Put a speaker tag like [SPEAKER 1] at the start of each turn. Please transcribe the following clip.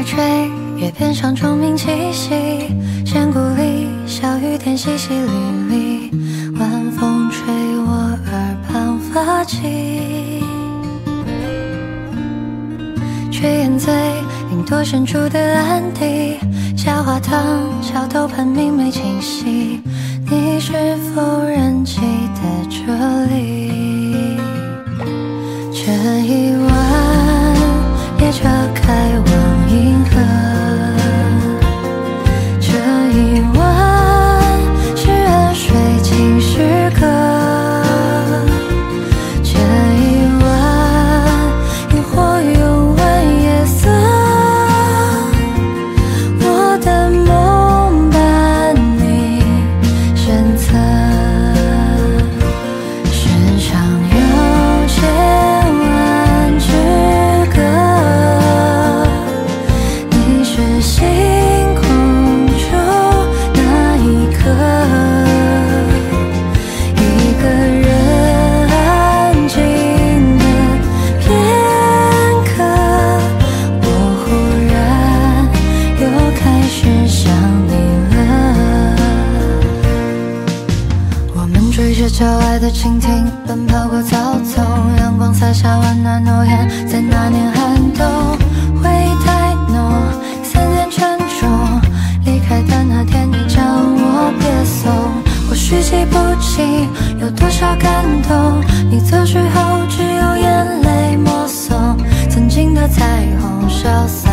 [SPEAKER 1] 吹，月边上虫鸣栖息，仙谷里小雨点淅淅沥沥，晚风吹我耳旁发髻。却掩醉云朵深处的暗地，夏花塘桥头畔明媚清晰，你是否仍记得这里？这一晚列车开往银河，这一晚是安睡情时刻，这一晚萤火拥吻夜色，我的梦伴你身侧，世上有千万之隔，你是星空中那一刻，一个人安静的片刻，我忽然又开始想你了。我们追着郊外的蜻蜓，奔跑过草丛，阳光洒下温暖诺言，在那年寒冬，回忆太浓，思念沉重，离开的那天你叫我别送，或许记不清有多少感动，你走去后只有眼泪默诵，曾经的彩虹消失